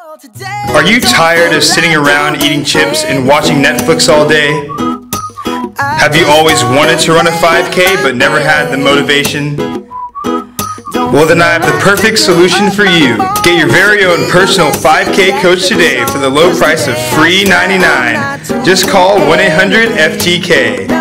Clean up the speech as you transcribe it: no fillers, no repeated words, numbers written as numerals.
Are you tired of sitting around eating chips and watching Netflix all day? Have you always wanted to run a 5K but never had the motivation? Well, then I have the perfect solution for you. Get your very own personal 5K coach today for the low price of free $99. Just call 1-800-FTK.